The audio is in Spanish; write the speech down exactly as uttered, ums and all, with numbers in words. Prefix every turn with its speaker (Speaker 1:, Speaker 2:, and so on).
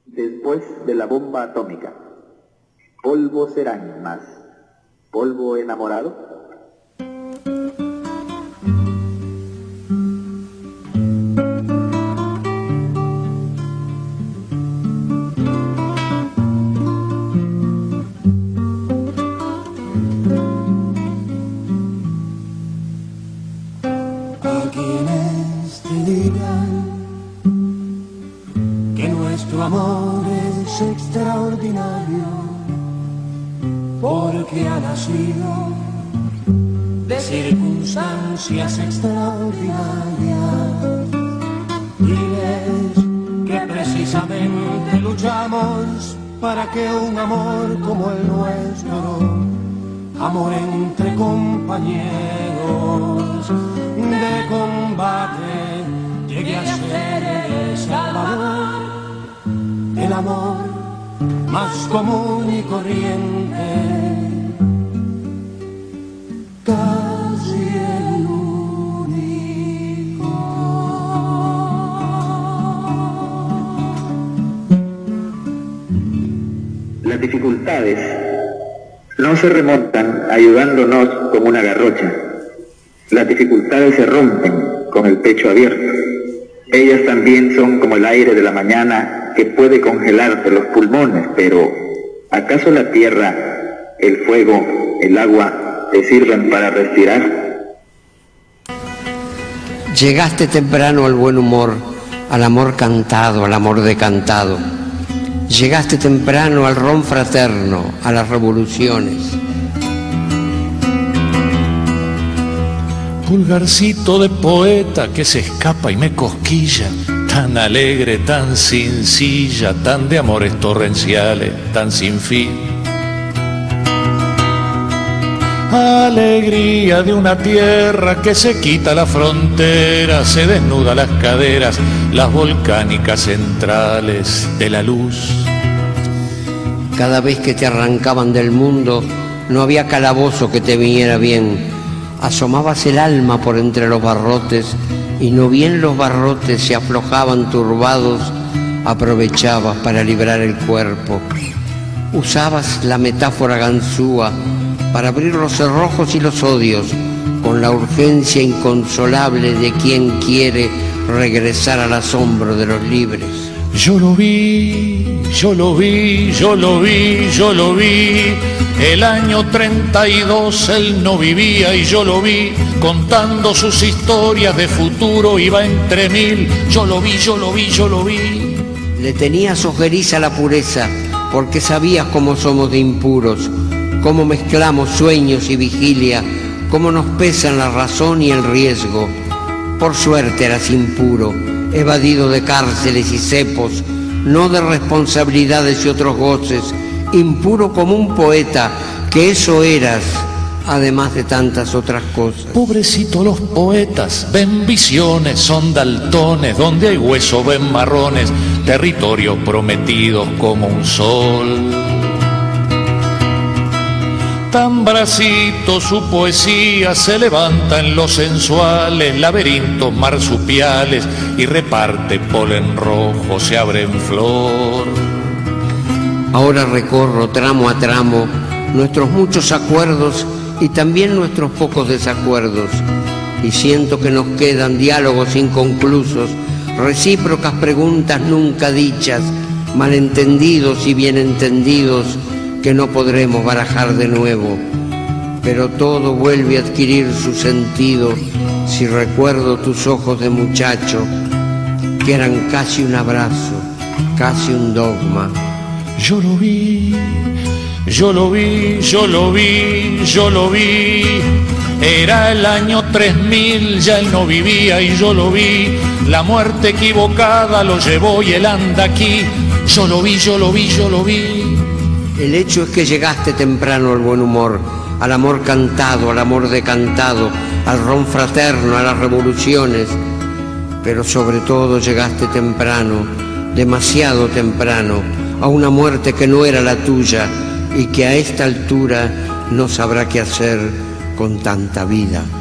Speaker 1: Después de la bomba atómica, polvo serán más, polvo enamorado.
Speaker 2: A quienes te digan que nuestro amor es extraordinario, porque ha nacido de circunstancias extraordinarias. Diles que precisamente luchamos para que un amor como el nuestro, amor entre compañeros de combate, llegue a ser el salvador, el amor más común y corriente, casi el único.
Speaker 1: Las dificultades no se remontan ayudándonos como una garrocha. Las dificultades se rompen con el pecho abierto. Ellas también son como el aire de la mañana que puede congelarte los pulmones, pero ¿acaso la tierra, el fuego, el agua te sirven para respirar?
Speaker 3: Llegaste temprano al buen humor, al amor cantado, al amor decantado. Llegaste temprano al ron fraterno, a las revoluciones.
Speaker 4: Pulgarcito de poeta que se escapa y me cosquilla, tan alegre, tan sencilla, tan de amores torrenciales, tan sin fin. Alegría de una tierra que se quita la frontera, se desnuda las caderas, las volcánicas centrales de la luz.
Speaker 3: Cada vez que te arrancaban del mundo, no había calabozo que te viniera bien. Asomabas el alma por entre los barrotes, y no bien los barrotes se aflojaban turbados, aprovechabas para librar el cuerpo. Usabas la metáfora ganzúa para abrir los cerrojos y los odios, con la urgencia inconsolable de quien quiere regresar al asombro de los libres.
Speaker 4: Yo lo vi, yo lo vi, yo lo vi, yo lo vi. El año treinta y dos él no vivía y yo lo vi, contando sus historias de futuro, iba entre mil. Yo lo vi, yo lo vi, yo lo vi.
Speaker 3: Le tenías ojeriza la pureza, porque sabías cómo somos de impuros, cómo mezclamos sueños y vigilia, cómo nos pesan la razón y el riesgo. Por suerte eras impuro, evadido de cárceles y cepos, no de responsabilidades y otros goces, impuro como un poeta, que eso eras, además de tantas otras cosas.
Speaker 4: Pobrecito los poetas, ven visiones, son daltones, donde hay hueso ven marrones, territorios prometidos como un sol. Tan bracito su poesía se levanta en los sensuales laberintos marsupiales y reparte polen rojo, se abre en flor.
Speaker 3: Ahora recorro tramo a tramo nuestros muchos acuerdos y también nuestros pocos desacuerdos, y siento que nos quedan diálogos inconclusos, recíprocas preguntas nunca dichas, malentendidos y bien entendidos que no podremos barajar de nuevo, pero todo vuelve a adquirir su sentido si recuerdo tus ojos de muchacho, que eran casi un abrazo, casi un dogma.
Speaker 4: Yo lo vi, yo lo vi, yo lo vi, yo lo vi. Era el año tres mil, ya él no vivía y yo lo vi. La muerte equivocada lo llevó y él anda aquí. Yo lo vi, yo lo vi, yo lo vi.
Speaker 3: El hecho es que llegaste temprano al buen humor, al amor cantado, al amor decantado, al ron fraterno, a las revoluciones, pero sobre todo llegaste temprano, demasiado temprano, a una muerte que no era la tuya y que a esta altura no sabrá qué hacer con tanta vida.